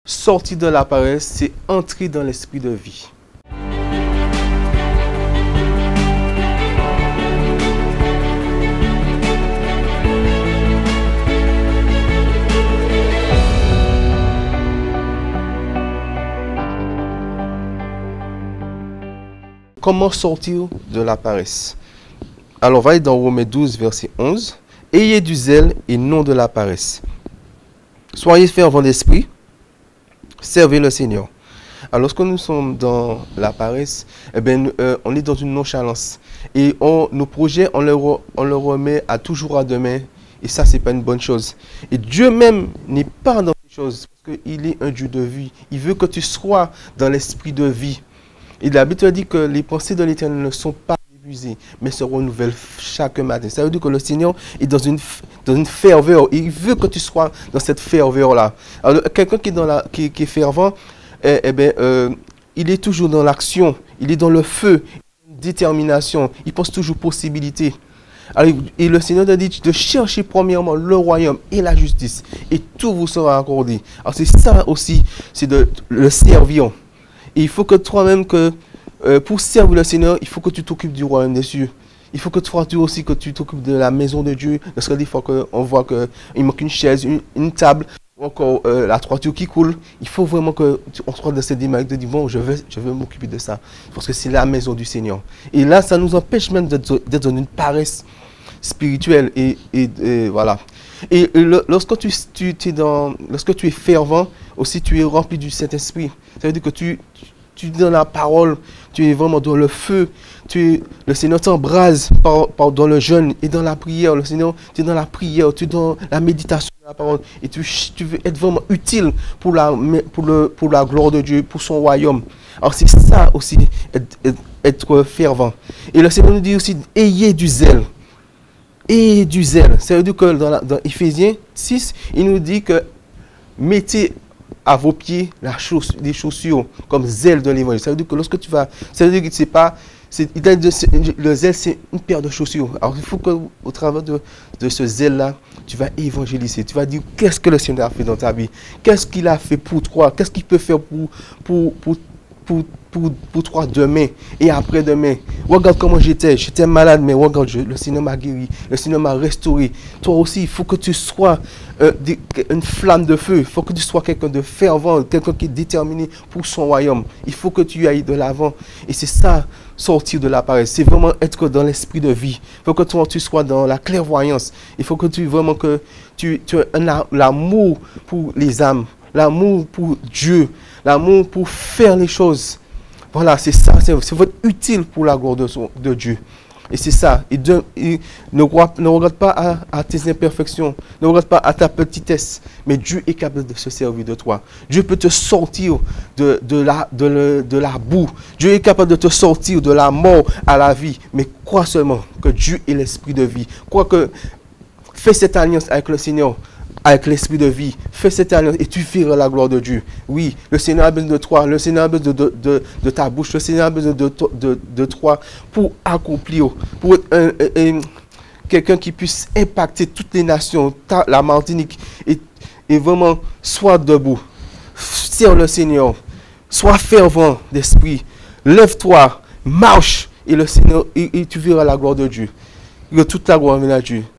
sortir de la paresse, c'est entrer dans l'esprit de vie. Comment sortir de la paresse? Alors, on va aller dans Romains 12, verset 11. Ayez du zèle et non de la paresse. Soyez fervents d'esprit, servez le Seigneur. Alors, lorsque nous sommes dans la paresse, eh bien, on est dans une nonchalance. Et nos projets, on le remet toujours à demain. Et ça, ce n'est pas une bonne chose. Et Dieu même n'est pas dans ces choses. Parce qu'il est un Dieu de vie. Il veut que tu sois dans l'esprit de vie. Et la Bible dit que les pensées de l'Éternel ne sont pas épuisées, mais se renouvellent chaque matin. Ça veut dire que le Seigneur est dans une ferveur. Il veut que tu sois dans cette ferveur-là. Alors, quelqu'un qui est fervent, il est toujours dans l'action, il est dans le feu, une détermination, il pense toujours possibilité. Alors, et le Seigneur te dit de chercher premièrement le royaume et la justice, et tout vous sera accordé. Alors, c'est ça aussi, c'est de le servir. Et il faut que toi-même, pour servir le Seigneur, il faut que tu t'occupes du royaume des cieux. Il faut que toi aussi que tu t'occupes de la maison de Dieu. Parce que des fois qu'on voit qu'il manque une chaise, une table, ou encore la toiture qui coule. Il faut vraiment qu'on soit dans cette démarche de dire, bon, je veux m'occuper de ça. Parce que c'est la maison du Seigneur. Et là, ça nous empêche même d'être dans une paresse spirituelle. Et voilà. Et lorsque tu es fervent, aussi tu es rempli du Saint-Esprit. Ça veut dire que tu es dans la parole, tu es vraiment dans le feu. Le Seigneur t'embrase dans le jeûne et dans la prière. Le Seigneur, tu es dans la prière, tu es dans la méditation de la parole. Et tu veux être vraiment utile pour la gloire de Dieu, pour son royaume. Alors c'est ça aussi, être fervent. Et le Seigneur nous dit aussi, ayez du zèle. Et du zèle. Ça veut dire que dans Éphésiens 6, il nous dit que mettez à vos pieds des chaussures comme zèle de l'évangile. Ça veut dire que lorsque tu vas... Ça veut dire que c'est pas... le zèle, c'est une paire de chaussures. Alors il faut qu'au travers de ce zèle-là, tu vas évangéliser. Tu vas dire qu'est-ce que le Seigneur a fait dans ta vie. Qu'est-ce qu'il a fait pour toi. Qu'est-ce qu'il peut faire pour toi demain et après-demain. Regarde comment j'étais malade, mais regarde, le Seigneur m'a guéri, le Seigneur m'a restauré. Toi aussi, il faut que tu sois une flamme de feu, il faut que tu sois quelqu'un de fervent, quelqu'un qui est déterminé pour son royaume. Il faut que tu ailles de l'avant. Et c'est ça, sortir de la paresse. C'est vraiment être dans l'esprit de vie. Il faut que toi, tu sois dans la clairvoyance. Il faut que tu aies l'amour pour les âmes, l'amour pour Dieu, l'amour pour faire les choses. Voilà, c'est ça, c'est votre utile pour la gloire de Dieu. Et c'est ça. Ne regarde pas à tes imperfections, ne regarde pas à ta petitesse, mais Dieu est capable de se servir de toi. Dieu peut te sortir de la boue. Dieu est capable de te sortir de la mort à la vie. Mais crois seulement que Dieu est l'esprit de vie. Fais cette alliance avec le Seigneur. Avec l'esprit de vie, fais cette alliance et tu verras la gloire de Dieu. Oui, le Seigneur a besoin de toi, le Seigneur a besoin de ta bouche, le Seigneur a besoin de toi pour accomplir, pour être quelqu'un qui puisse impacter toutes les nations, la Martinique, et vraiment, sois debout, sers le Seigneur, sois fervent d'esprit, lève-toi, marche, et le Seigneur, et tu verras la gloire de Dieu. Que toute la gloire vienne à Dieu.